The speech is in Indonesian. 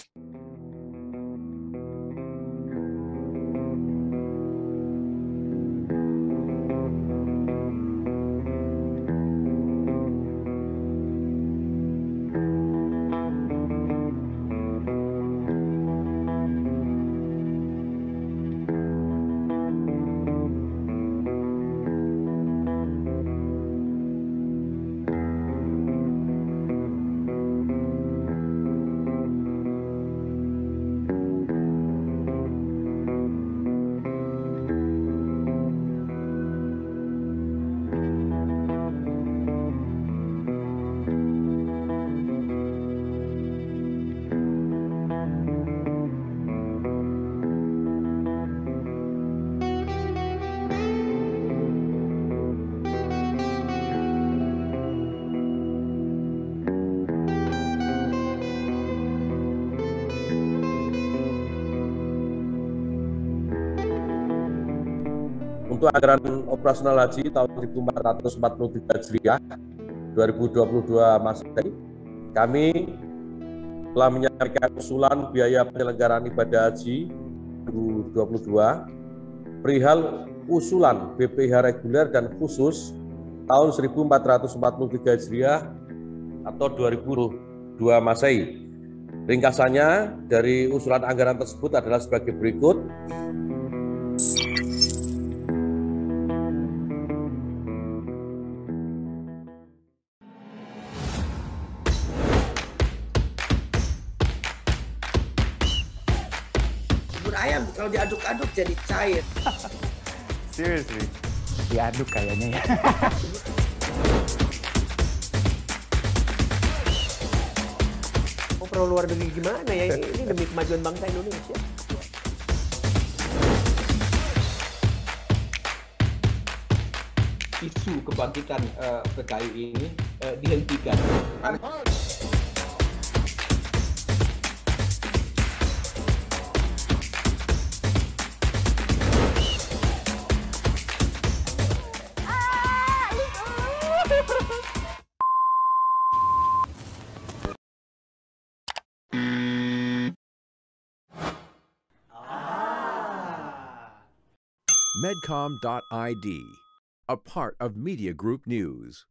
Untuk anggaran operasional haji tahun 1443 Hijriah 2022 Masehi, kami telah menyampaikan usulan biaya penyelenggaraan ibadah haji 2022 perihal usulan BPH reguler dan khusus tahun 1443 Hijriah atau 2022 Masehi. Ringkasannya dari usulan anggaran tersebut adalah sebagai berikut. Ayam kalau diaduk-aduk jadi cair. Seriously? Diaduk kayaknya ya. Oh, perlu luar negeri gimana ya? Ini demi kemajuan bangsa Indonesia. Isu kebangkitan PKI ini dihentikan. Medcom.id, a part of Media Group News.